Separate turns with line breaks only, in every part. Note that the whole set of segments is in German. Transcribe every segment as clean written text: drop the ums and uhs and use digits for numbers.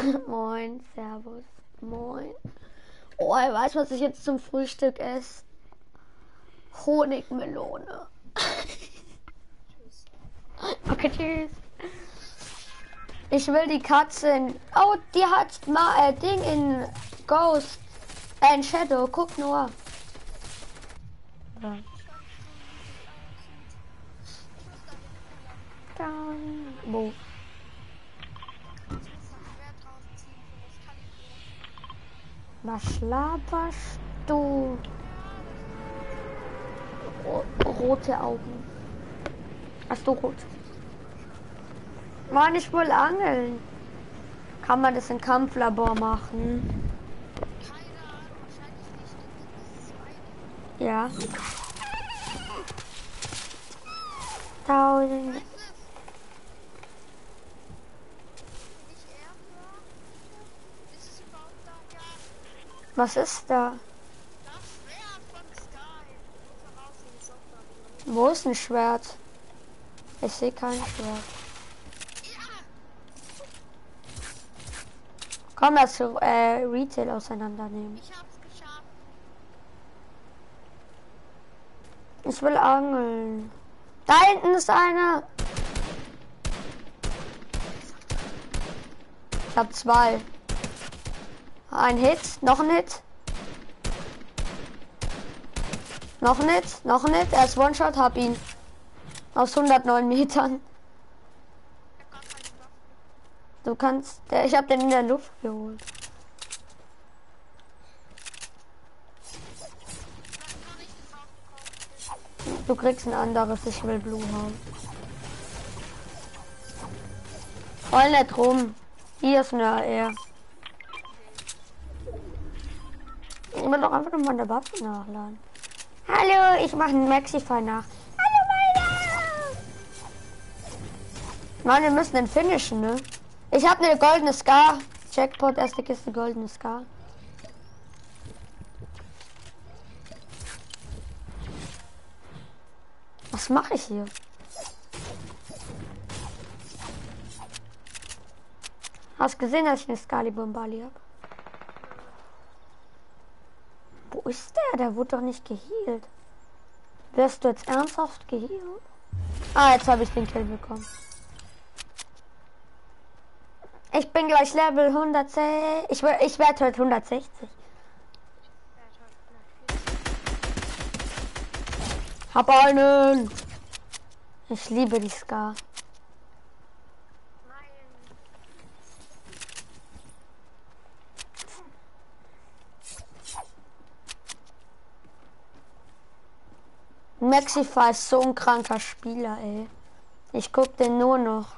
Moin, servus, moin. Oh, ich weiß, was ich jetzt zum Frühstück esse. Honigmelone. Okay, tschüss. Ich will die Katze in... Oh, die hat mal Ding in Ghost. In Shadow, guck nur. Ja. Wo? Was laberst du? Rote Augen. Hast du rot? Mann, ich will angeln. Kann man das in Kampflabor machen? Ja. 1000. Was ist da? Wo ist ein Schwert? Ich sehe kein Schwert. Komm, das Retail auseinandernehmen. Ich will angeln. Da hinten ist einer. Ich hab 2. Ein Hit, noch ein Hit. Noch ein Hit, noch ein Hit. Er ist One-Shot, hab ihn. Aus 109 Metern. Du kannst... ich hab den in der Luft geholt. Du kriegst ein anderes, ich will Blue haben. Voll nicht rum. Hier ist eine AR. Ich will doch einfach noch mal eine Waffe nachladen. Hallo, ich mache einen Maxify nach. Hallo, Alter! Mann, wir müssen den finishen, ne? Ich habe eine goldene Scar. Jackpot, erste Kiste, goldene Scar. Was mache ich hier? Hast gesehen, dass ich eine Scalibur-Bali habe? Wo ist der? Der wurde doch nicht geheilt. Wirst du jetzt ernsthaft geheilt? Ah, jetzt habe ich den Kill bekommen. Ich bin gleich Level 110. Ich werde heute 160. Hab einen. Ich liebe die Scar. Maxify ist so ein kranker Spieler, ey. Ich guck den nur noch.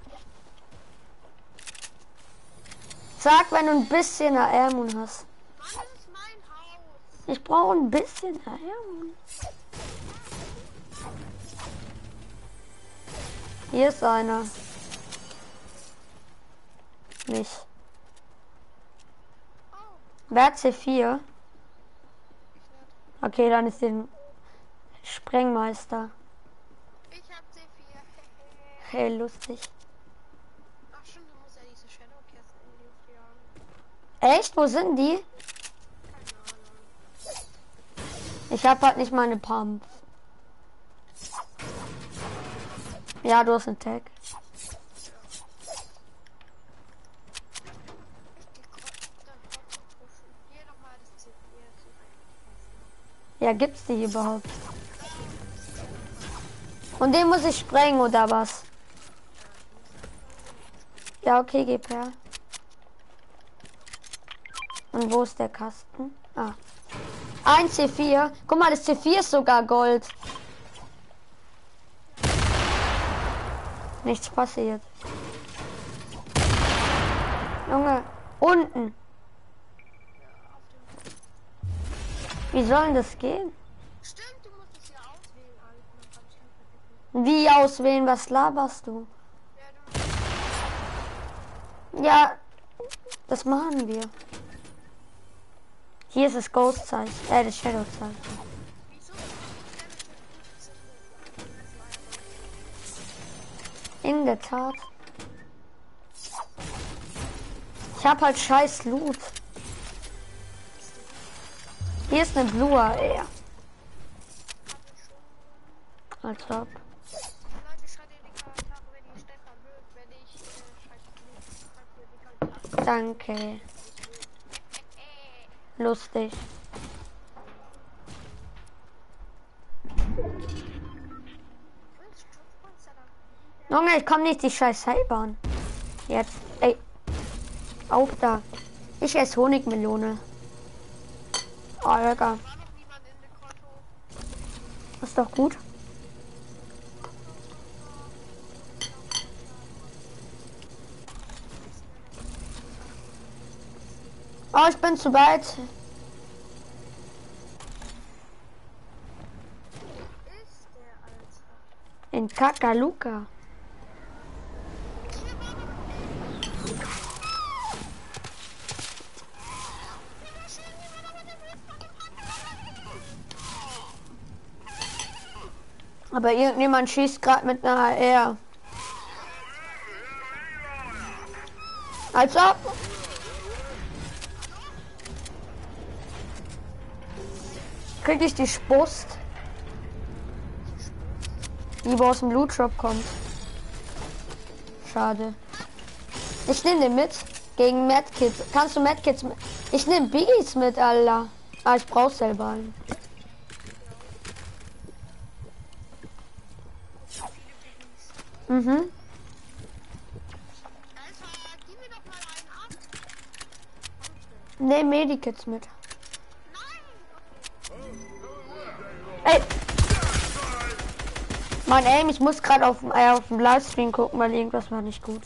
Sag, wenn du ein bisschen AR-Mun hast. Ich brauche ein bisschen AR-Mun. Hier ist einer. Nicht. Wer hat C4? Okay, dann ist den Sprengmeister.
Ich hab C4.
Hey, lustig.
Ach schon, du musst ja diese Shadowkästen in die Luft jagen.
Echt? Wo sind die?
Keine Ahnung.
Ich hab halt nicht meine Pump. Ja, du hast einen Tag.
Hier nochmal das C4 zu rein.
Ja, gibt's die überhaupt? Und den muss ich sprengen oder was? Ja, okay, gib her. Und wo ist der Kasten? Ah. Ein C4. Guck mal, das C4 ist sogar Gold. Nichts passiert. Junge, unten. Wie soll denn das gehen?
Stimmt, du musst es ja auswählen, Alter.
Wie auswählen? Was laberst du?
Ja,
Ja, das machen wir. Hier ist das Ghost-Zeichen. Das Shadow-Zeichen.
wieso?
In der Tat. Ich hab halt scheiß Loot. Hier ist eine Blue AR. Als ob.
Leute, schreibt in die Kommentare, wenn ihr Stefan mögt, wenn ich schreibt in die
Danke. Lustig. Junge, ich komm nicht die scheiß Seilbahn. Jetzt. Ey. Auf da. Ich esse Honigmelone. Oh, lecker.
War noch niemand in dem Konto.
Ist doch gut. Oh, ich bin zu weit.
Ist der Alter?
In Kakaluka. Aber irgendjemand schießt gerade mit einer AR. Als ob. Krieg ich die Spust, die wo aus dem Loot Shop kommt. Schade. Ich nehme den mit. Gegen Medkits. Kannst du Medkits mit? Ich nehme Biggies mit, Alter. Ah, ich brauch selber einen. Mhm.
Alter, gib mir doch mal einen ab.
Nehm Medikits mit.
Nein!
Ey! Mein Aim, ich muss gerade auf dem Livestream gucken, weil irgendwas war nicht gut.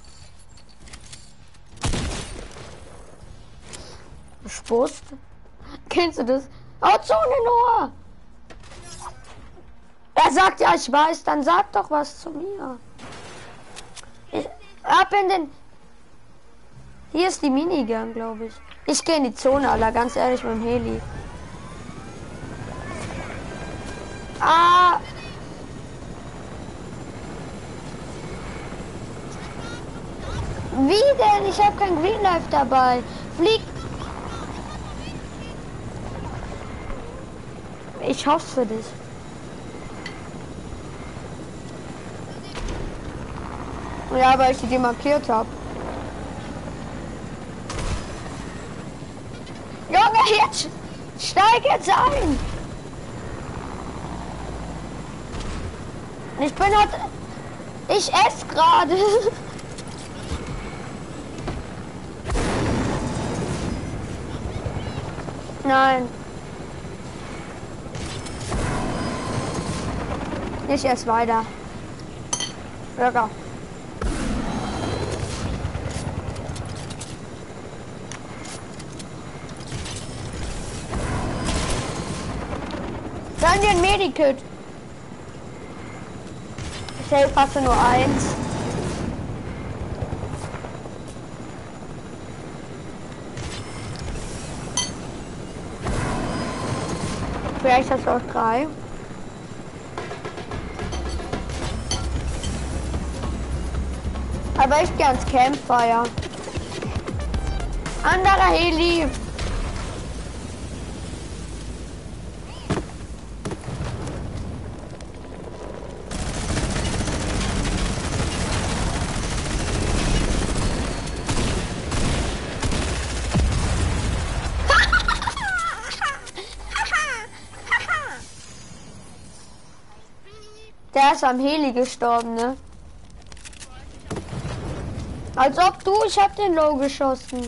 Spust? Kennst du das? Oh, Zone Noah! Er sagt ja, ich weiß, dann sag doch was zu mir. Ich, ab in den... Hier ist die Minigun, glaube ich. Ich gehe in die Zone, Alter, ganz ehrlich, mit dem Heli. Ah! Wie denn? Ich habe kein Green Life dabei. Flieg! Ich hoffe für dich. Ja, weil ich die markiert habe. Junge, jetzt steig jetzt ein! Ich bin halt... Ich esse gerade. Nein. Ich esse weiter. Burger. Dann dir ein Medikit. Ich passe nur eins. Vielleicht hast du auch 3. Aber ich gehe ans Campfire. Anderer Heli. Der ist am Heli gestorben, ne? Als ob du, ich hab den Low geschossen.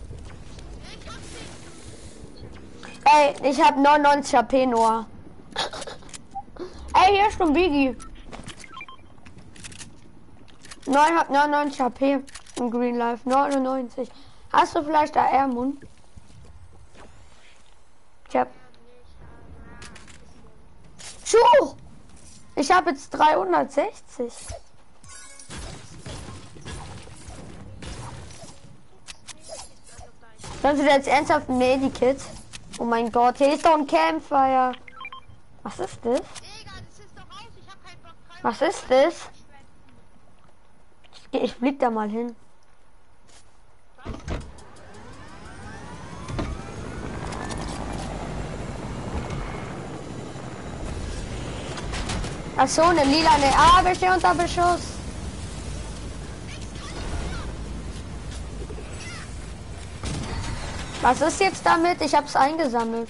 Ey, ich hab 99 HP nur. Ey, hier ist schon Biggie. Nein, hab 99 HP im Green Life. 99. Hast du vielleicht AR-Mund? Ich hab... Schuh! Ich habe jetzt 360. Kannst du jetzt ernsthaft ein Medikit? Oh mein Gott, hier ist doch ein Campfire. Was ist das? Was ist das? Ich flieg da mal hin. Ach so, eine lilane. Ah, wir stehen unter Beschuss. Was ist jetzt damit? Ich hab's eingesammelt.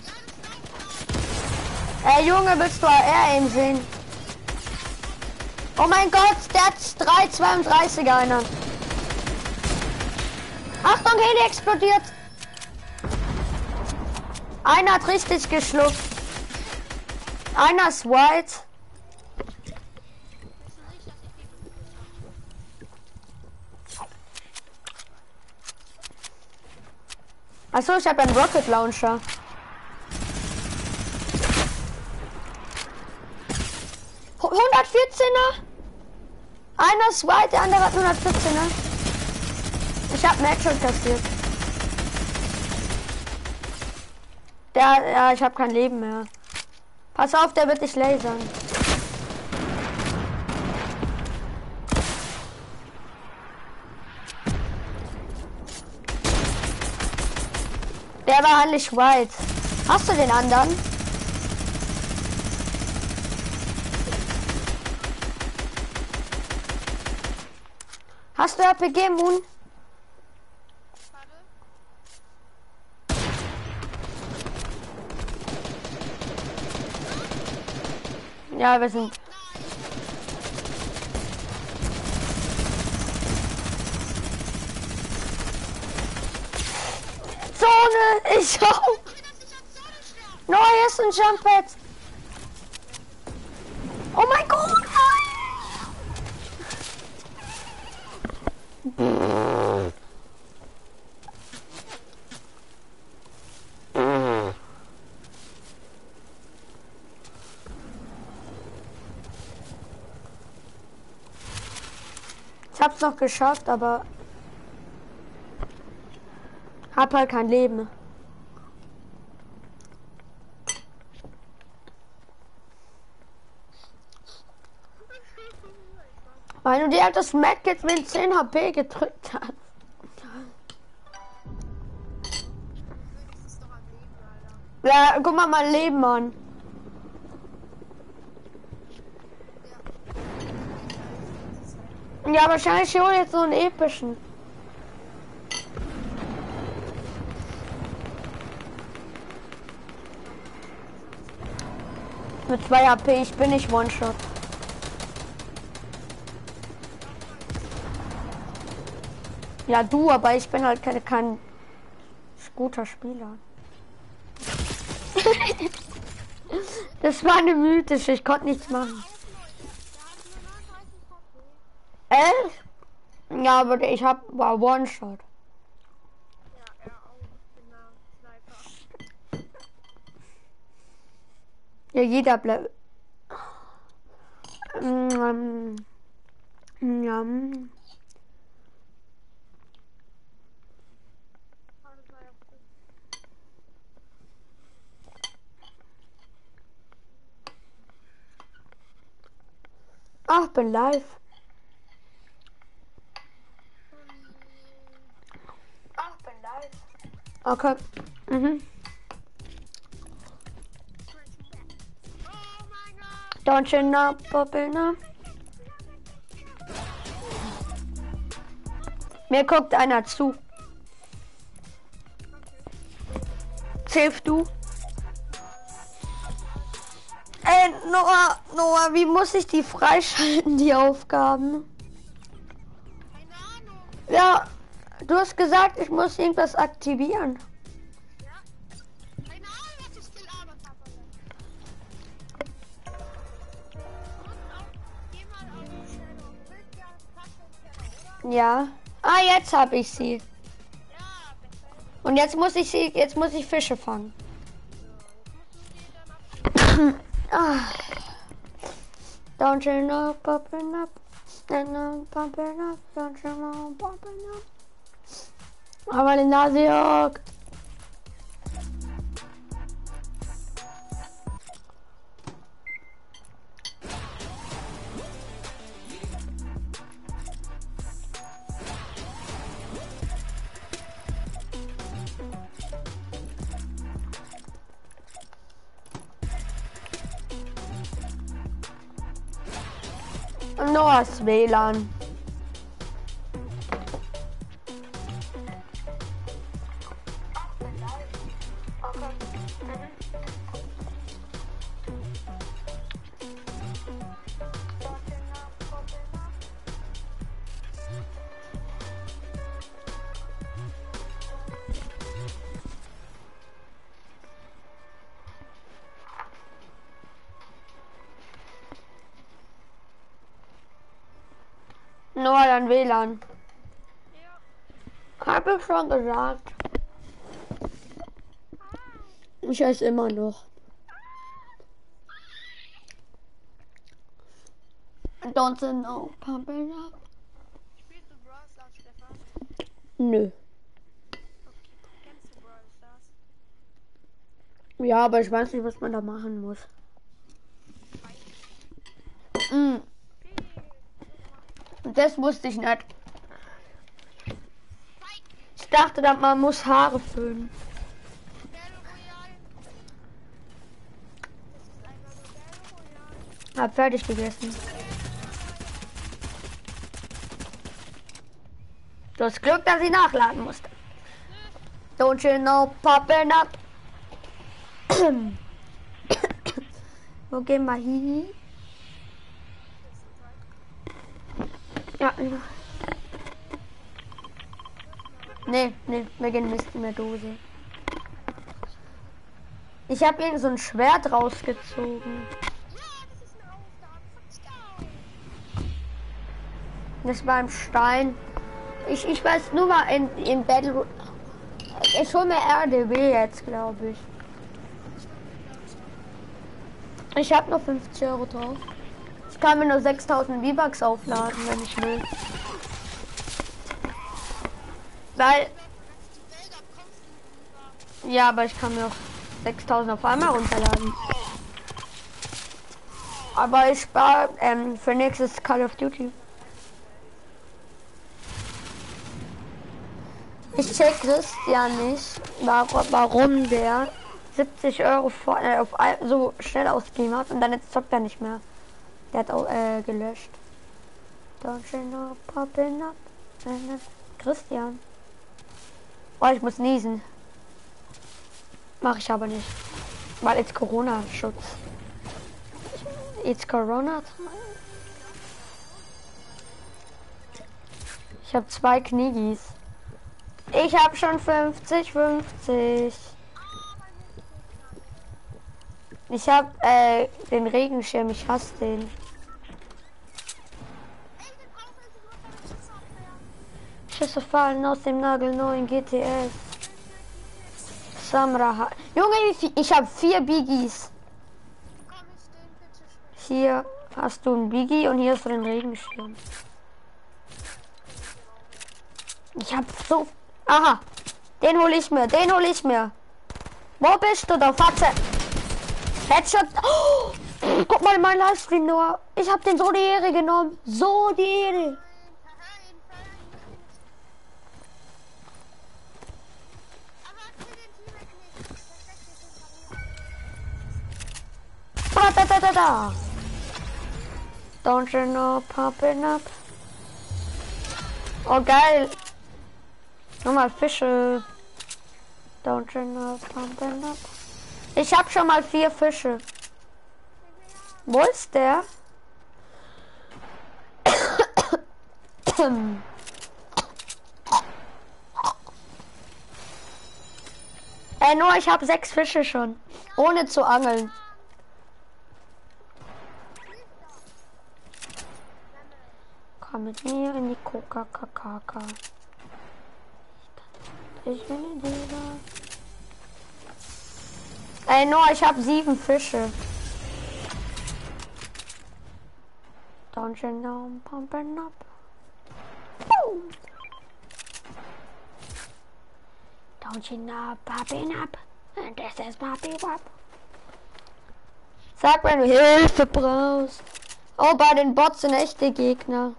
Ey, Junge, willst du AR-Aim sehen? Oh mein Gott, der hat 3,32er einer. Achtung, Heli explodiert. Einer hat richtig geschluckt. Einer ist white. Achso, ich habe einen Rocket Launcher. Ho 114er. Einer ist white, der andere hat 114er. Ich habe einen Headshot kassiert. Ja, ich habe kein Leben mehr. Pass auf, der wird dich lasern. Der war eigentlich white. Hast du den anderen? Hast du RPG, Moon? Ja, wir sind. Zone, ich auch. No, hier ist ein Jump Pad. Oh mein Gott. Ich hab's noch geschafft, aber hab halt kein Leben. Weil du dir halt das Mac jetzt mit 10 HP gedrückt hast. Ja, guck mal mein Leben an. Ja, wahrscheinlich schon jetzt so einen epischen. Mit 2 HP, ich bin nicht One-Shot. Ja, du, aber ich bin halt kein guter Spieler. Das war eine mythische, ich konnte nichts machen. Ja, aber war One-Shot. Ja, jeder bleibt. Ja. Ach, bin live. Okay. Don't you know, Popina? Mir guckt einer zu. Safe du. Ey, Noah, wie muss ich die freischalten, die Aufgaben?
Keine Ahnung.
Ja, du hast gesagt, ich muss irgendwas aktivieren.
Ja. Keine Ahnung, was ich gelabert habe. Geh mal auf die Shadow. Willst ja Shadow, oder?
Ja. Ah, jetzt habe ich sie.
Ja, perfekt.
Und jetzt muss ich Fische fangen. Ah. Don't you know, popping up, and I'm popping up, don't you know, popping up. Aber die Nase juckt. Noahs WLAN. Noah, dein WLAN.
Ja.
Hab ich schon gesagt. Ich weiß immer noch. Don't know, pump it up.
Spielst du Brawl Stars, Stefan?
Nö.
Okay. Kennst du Brawl Stars?
Ja, aber ich weiß nicht, was man da machen muss. Mm, das wusste ich nicht. Ich dachte, dass man muss Haare föhnen.
Battle Royale. Das ist einfach so Battle Royale.
Hab fertig gegessen. Du hast Glück, dass ich nachladen musste. Don't you know, popping up. Wo gehen wir hin? Ja, ja. Nee, wir gehen Mist in der Dose. Ich habe irgend so ein Schwert rausgezogen.
Ja, das ist eine Aufgabe.
Das war im Stein. Ich weiß nur mal in Battle. Ich hole mir RDW jetzt, glaube ich. Ich habe noch 50 Euro drauf. Ich kann mir nur 6000 V-Bucks aufladen, wenn ich will. Weil. Ja, aber ich kann mir auch 6000 auf einmal runterladen. Aber ich spare für nächstes Call of Duty. Ich check Christian nicht, warum der 70 Euro so schnell ausgegeben hat und dann jetzt zockt er nicht mehr. Der hat auch gelöscht. Don't you know, popping up. Christian. Oh, ich muss niesen. Mach ich aber nicht. Weil jetzt Corona-Schutz. It's Corona. Ich habe 2 Kniegis. Ich habe schon 50. Ich habe den Regenschirm, ich hasse den. Schüsse fallen aus dem nagelneuen GTS. Samra. Junge, ich habe 4 Biggies. Hier hast du ein Biggie und hier hast du den Regenschirm. Ich habe so... Aha, den hole ich mir, Wo bist du, da Fatze? Headshot. Oh, guck mal mein Livestream nur. Ich habe den so die Ehre genommen. So die Ehre. Da. Don't you know, popping up. Oh, geil. Nochmal Fische. Don't you know, pumping up. Ich hab schon mal 4 Fische. Wo ist der? Nur ich habe 6 Fische schon. Ohne zu angeln. Komm mit mir in die Coca-Cola. Ich bin in dieser. Nur ich habe 7 Fische. Don't you know I'm pumping up? Boom. Don't you know I'm popping up? And this is Poppy Wop. Sag, wenn du Hilfe brauchst. Oh, bei den Bots sind echte Gegner.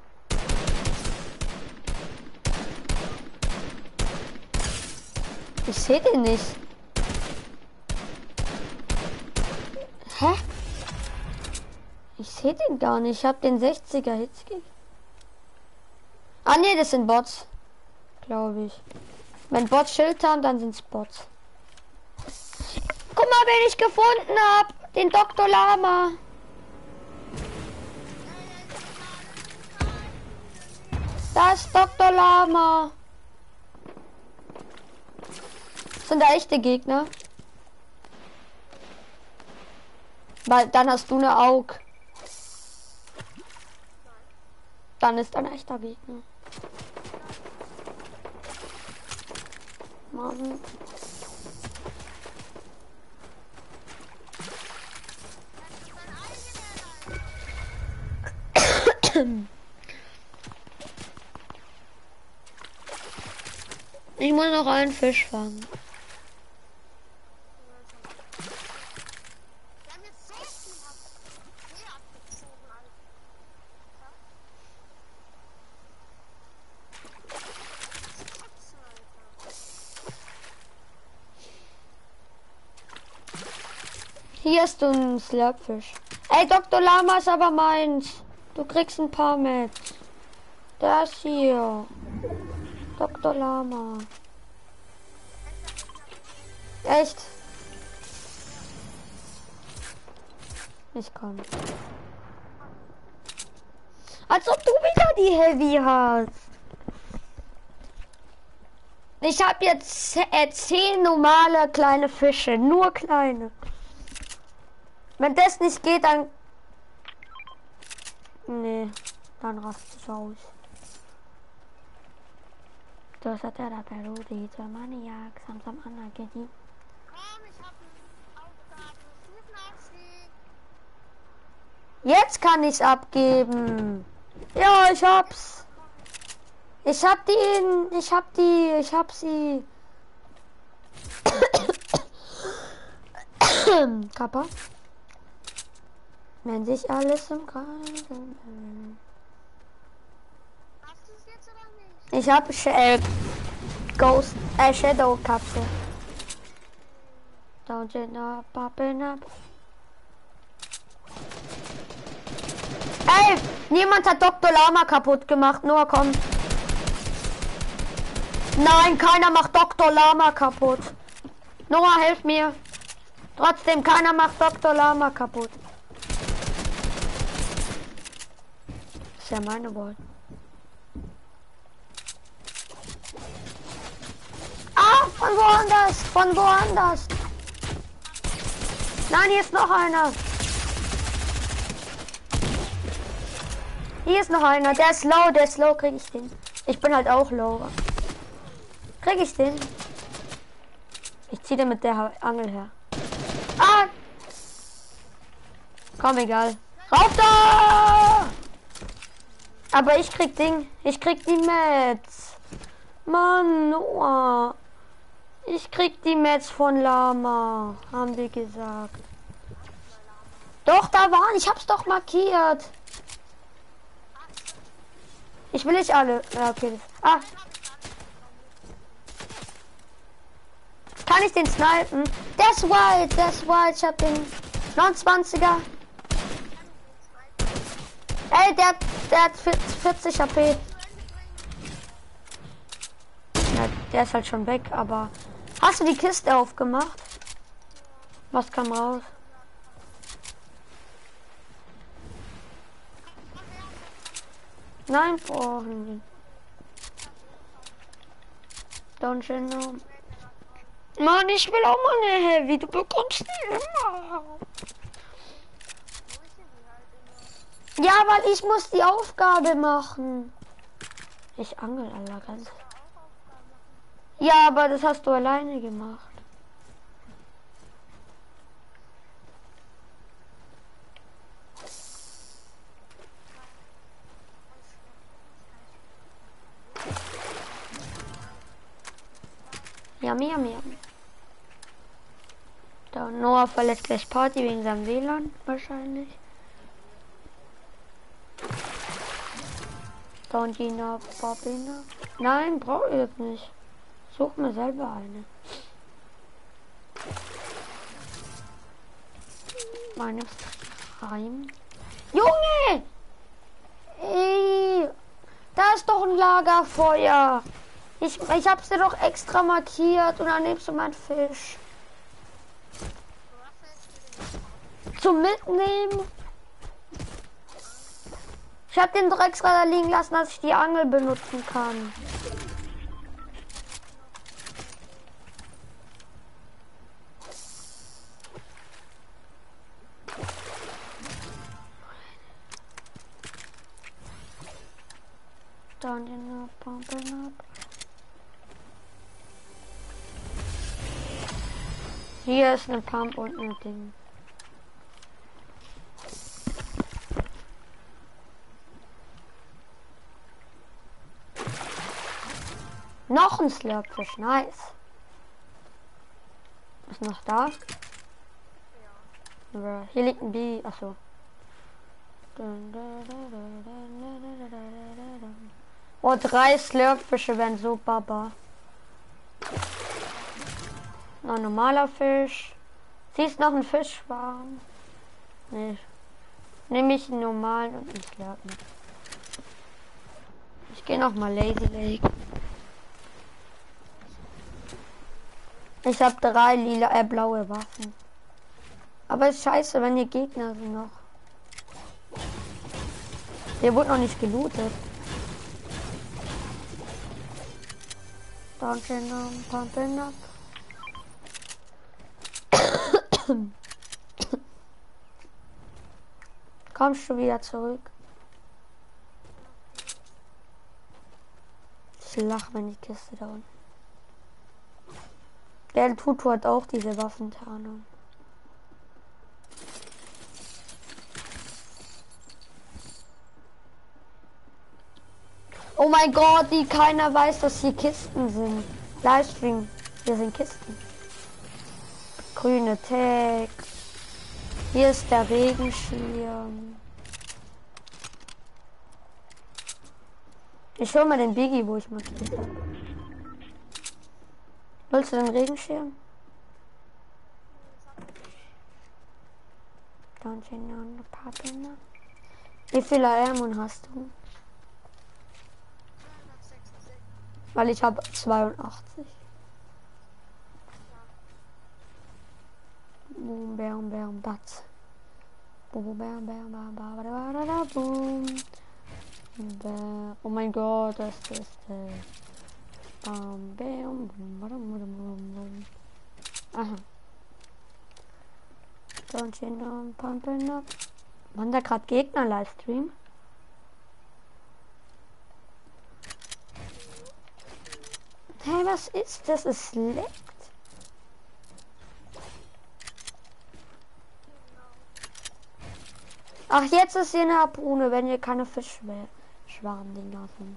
Ich sehe den nicht. Hä? Ich hit ihn gar nicht. Ich habe den 60er Hits gegeben. Ah ne, das sind Bots. Glaube ich. Wenn Bots Schild haben, dann sind es Bots. Guck mal, wen ich gefunden habe. Den Dr. Lama. Das ist Dr. Lama. Sind da echte Gegner? Weil dann hast du eine Aug. Dann ist ein echter Gegner. Mann. Ich muss noch einen Fisch fangen. Hier ist ein Slurpfisch. Ey, Dr. Lama ist aber meins. Du kriegst ein paar mit. Das hier. Dr. Lama. Echt? Ich kann. Als ob du wieder die Heavy hast. Ich habe jetzt 10 normale kleine Fische. Nur kleine. Wenn das nicht geht, dann... Nee, dann rast ich aus. Das hat er da Perudi, der Maniak, Samsam Anna, Gedi.
Komm, ich hab eine Aufgabe. Such nach sie.
Jetzt kann ich's abgeben. Ja, ich hab's. Ich hab sie. Kappa. Wenn sich alles im Kreisen.
Hast du es jetzt oder nicht?
Ich hab Ghost, Shadow Kapsel. Don't you know, popping up. Ey, niemand hat Dr. Lama kaputt gemacht, Noah, komm. Nein, keiner macht Dr. Lama kaputt. Noah, hilf mir. Trotzdem, keiner macht Dr. Lama kaputt. Das ist ja meine Wahl. Ah, von woanders, von woanders. Nein, hier ist noch einer. Hier ist noch einer, der ist low, krieg ich den. Ich bin halt auch low. Krieg ich den? Ich ziehe den mit der Angel her. Ah! Komm, egal. Rauf da! Aber ich krieg Ding. Ich krieg die Mets. Mann, Noah. Ich krieg die Mets von Lama. Haben die gesagt. Doch, da waren. Ich hab's doch markiert. Ich will nicht alle. Ja, okay. Ah. Kann ich den snipen? Der ist wild. Ich hab den 29er. Ey, der hat 40 HP. Ja, der ist halt schon weg, aber... Hast du die Kiste aufgemacht? Was kam raus? Nein, brauchen wir. Don't you know? Mann, ich will auch mal eine Heavy. Du bekommst die immer. Ja, weil ich muss die Aufgabe machen. Ich angel aller ganz. Ja, aber das hast du alleine gemacht. Yummy. Da Noah verlässt gleich Party wegen seinem WLAN wahrscheinlich. Don't you know, Bobina? Nein, brauche ich jetzt nicht. Such mir selber eine. Meine Reim. Junge! Ey, da ist doch ein Lagerfeuer. Ich hab's dir doch extra markiert und dann nimmst du meinen Fisch. Zum Mitnehmen. Ich hab den doch extra da liegen lassen, dass ich die Angel benutzen kann. Dann pumping up. Hier ist eine Pump und ein Ding. Noch ein Slurpfisch, nice. Ist noch da? Ja. Hier liegt ein Bee, achso. Oh, 3 Slurpfische wären so baba. Noch ein normaler Fisch. Siehst noch ein Fischschwarm? Nee. Nehme ich einen normalen und einen Slurp mit. Ich gehe noch mal Lazy Lake. Ich habe 3 lila, blaue Waffen. Aber ist scheiße, wenn hier Gegner sind noch. Hier wurde noch nicht gelootet. Downchain, pumping up. Kommst du wieder zurück? Ich lach, wenn die Kiste da unten. Der Tutu hat auch diese Waffentarnung. Oh mein Gott, die keiner weiß, dass hier Kisten sind. Livestream, hier sind Kisten. Grüne Tags. Hier ist der Regenschirm. Ich hol mal den Biggie, wo ich markiert habe. Willst du den Regenschirm? Wie viele Ärmel hast du? Weil ich habe 82. Boom, bam, bam, batz. Boom, bam, bam, bam, bam, boom. Oh mein Gott, das ist bam, bam, bam. Aha. Don't you know, pumping up. Waren da gerade Gegner Livestream? Hey, was ist das? Es leckt. Ach, jetzt ist hier eine Harpune, wenn hier keine Fischschwarm-Dinger sind.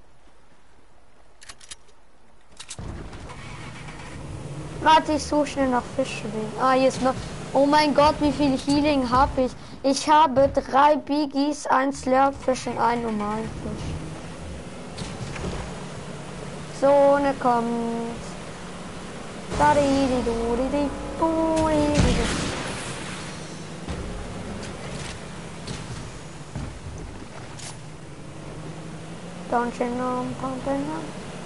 Warte, ich suche schnell nach Fischschwingen. Ah, hier ist noch. Oh mein Gott, wie viel Healing habe ich? Ich habe 3 Biggies, 1 Slurpfisch und einen normalen Fisch. Sonne kommt. Don't you know I'm pumping up?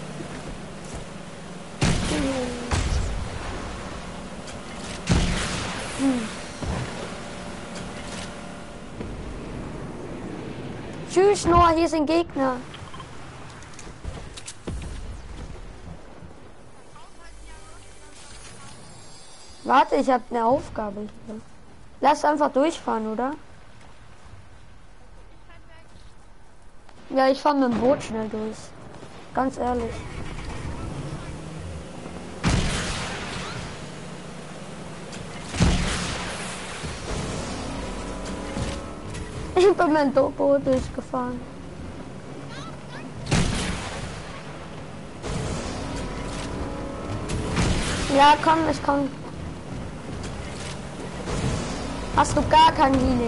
Tschüss, Noah, hier sind Gegner. Warte, ich habe eine Aufgabe hier. Lass einfach durchfahren, oder? Ja, ich fahre mit dem Boot schnell durch. Ganz ehrlich. Ich bin mein Boot durchgefahren. Ja, komm, ich komm. Hast du gar kein Healing?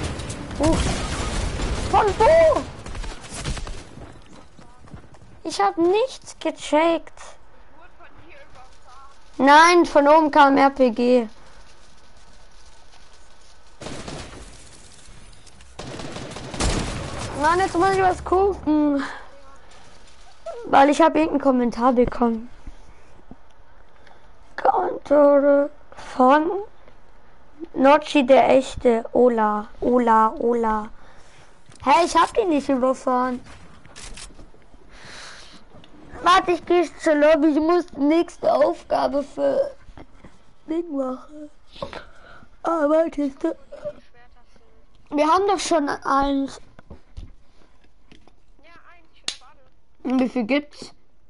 Von wo? Ich habe nichts gecheckt. Nein, von oben kam RPG. Mann, jetzt muss ich was gucken. Weil ich habe irgendeinen Kommentar bekommen. Kommentare von Notchi der Echte. Ola. Hey, ich hab die nicht überfahren. Warte, ich gehe zur Lobby. Ich muss die nächste Aufgabe für Ding machen. Ah, warte. Wir haben doch schon eins.
Ja, eins, ich habe alle.
Und wie viel gibt's?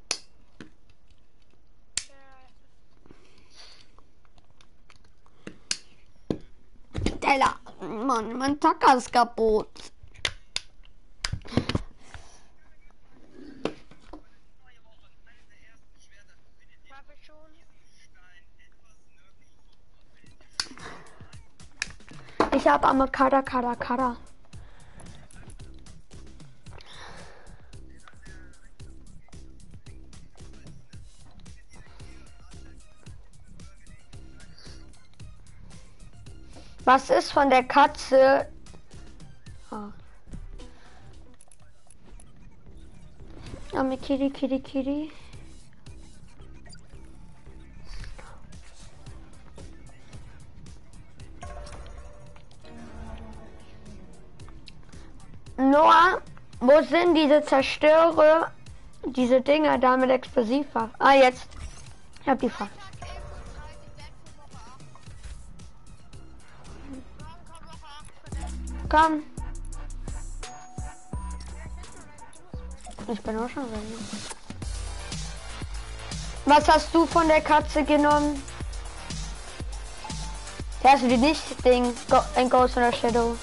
Teller. Mann, mein Tacker ist kaputt.
Habe ich schon.
Ich habe einmal Kada. Was ist von der Katze? Ah. Mit Kitty. Noah, wo sind diese Zerstörer? Diese Dinger da mit Explosivwaffen. Ah, jetzt. Ich hab die Frage. Komm. Ich bin auch schon ready. Was hast du von der Katze genommen? Hast du die nicht? Ein Ghost oder Shadow?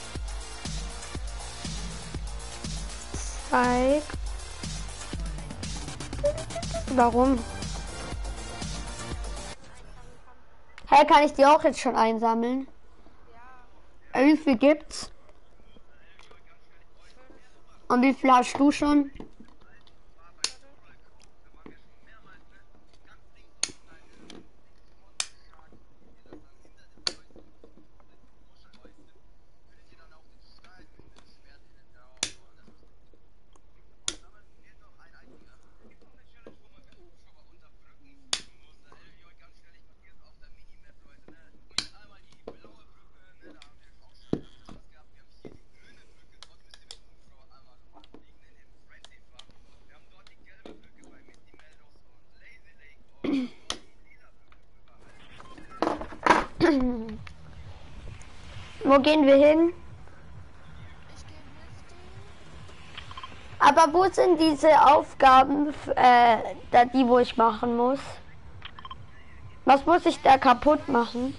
Zeig. Warum? Hey, kann ich die auch jetzt schon einsammeln? Wie viel gibt's? Und wie viel hast du schon? Wo gehen wir hin? Aber wo sind diese Aufgaben, die wo ich machen muss? Was muss ich da kaputt machen?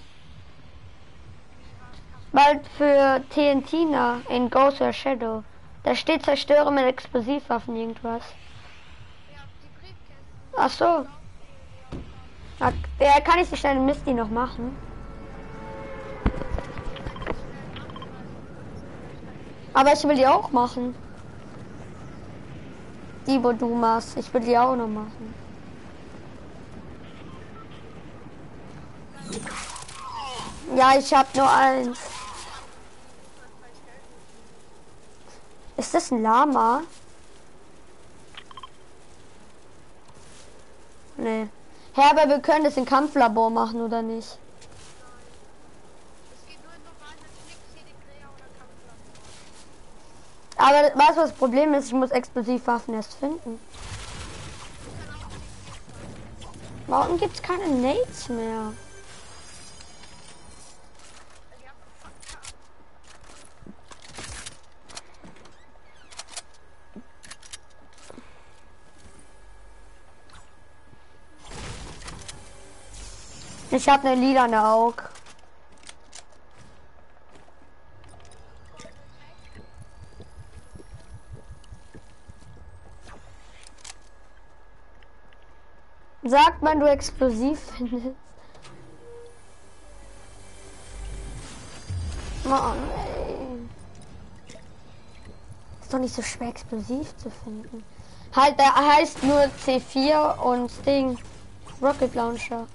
Weil für TNT in Ghost or Shadow, da steht zerstöre mit Explosivwaffen irgendwas. Ach so. Ja, kann ich die schnelle Misty noch machen? Aber ich will die auch machen. Die, wo du machst. Ich will die auch noch machen. Ja, ich hab nur eins. Ist das ein Lama? Nee. Hä, aber wir können das in Kampflabor machen, oder nicht? Aber weißt du, was das Problem ist? Ich muss Explosivwaffen erst finden. Warum gibt's keine Nades mehr? Ich habe eine lilane Auge. Sagt man, du explosiv findest. Mann, ey. Ist doch nicht so schwer, explosiv zu finden. Halt, der heißt nur C4 und Ding. Rocket Launcher.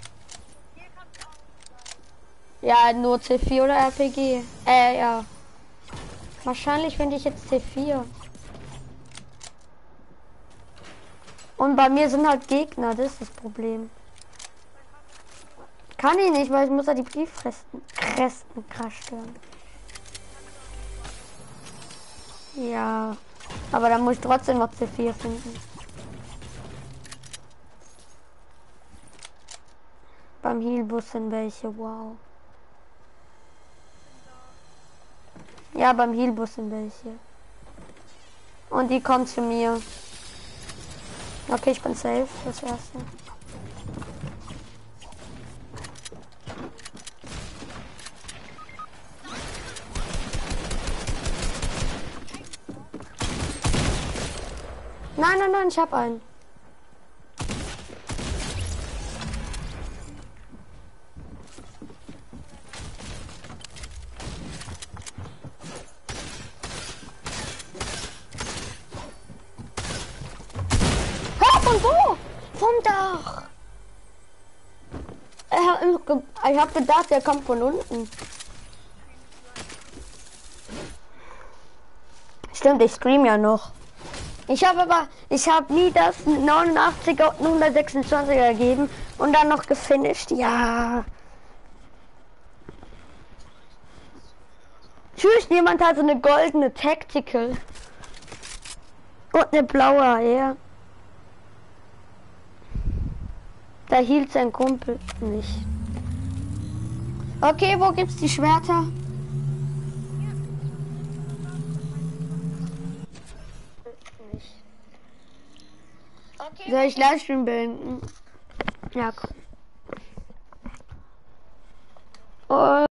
Ja, nur C4 oder RPG. Ja. Wahrscheinlich finde ich jetzt C4. Und bei mir sind halt Gegner, das ist das Problem. Kann ich nicht, weil ich muss ja die Briefkästen zerstören. Ja, aber dann muss ich trotzdem noch C4 finden. Beim Healbus sind welche, wow. Ja, beim Healbus sind welche. Und die kommt zu mir. Okay, ich bin safe, das erste. Nein, nein, nein, ich hab einen. Von wo? Vom Dach. Ich hab gedacht, der kommt von unten. Stimmt, ich stream ja noch. Ich habe nie das 89er und 126er gegeben und dann noch gefinisht. Ja. Tschüss, jemand hat so eine goldene Tactical. Und eine blaue AR. Da hielt sein Kumpel nicht. Okay, wo gibt's die Schwerter? Okay. Soll ich Livestream beenden? Ja, komm.